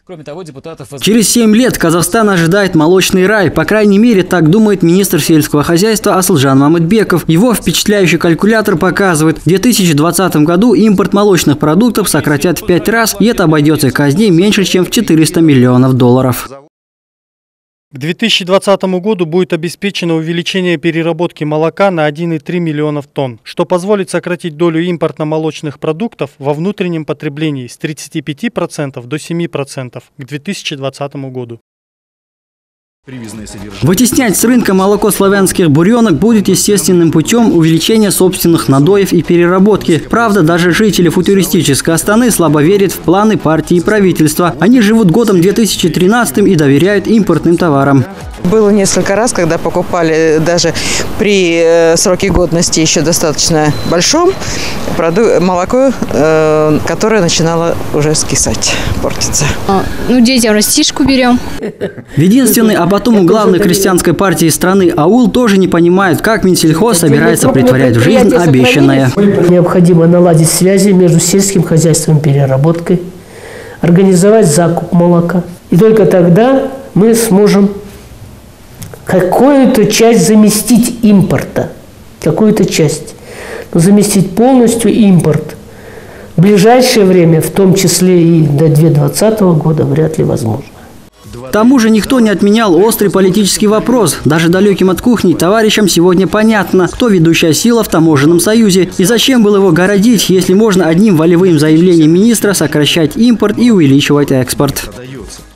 Кроме того, депутатов... Через 7 лет Казахстан ожидает молочный рай. По крайней мере, так думает министр сельского хозяйства Асылжан Мамытбеков. Его впечатляющий калькулятор показывает, в 2020 году импорт молочных продуктов сократят в 5 раз, и это обойдется казне меньше, чем в $400 миллионов. К 2020 году будет обеспечено увеличение переработки молока на 1,3 миллионов тонн, что позволит сократить долю импортно-молочных продуктов во внутреннем потреблении с 35% до 7% к 2020 году. Вытеснять с рынка молоко славянских буренок будет естественным путем увеличения собственных надоев и переработки. Правда, даже жители футуристической Астаны слабо верят в планы партии и правительства. Они живут годом 2013 и доверяют импортным товарам. Было несколько раз, когда покупали даже при сроке годности еще достаточно большом молоко, которое начинало уже скисать, портиться. Детям растишку берем. В единственной, а потом у главной крестьянской партии страны аул тоже не понимают, как Минсельхоз собирается претворять в жизнь обещанное. Необходимо наладить связи между сельским хозяйством и переработкой, организовать закуп молока. И только тогда мы сможем какую-то часть заместить импорта. Какую-то часть. Но заместить полностью импорт в ближайшее время, в том числе и до 2020 года, вряд ли возможно. К тому же никто не отменял острый политический вопрос. Даже далеким от кухни товарищам сегодня понятно, кто ведущая сила в таможенном союзе и зачем было его городить, если можно одним волевым заявлением министра сокращать импорт и увеличивать экспорт.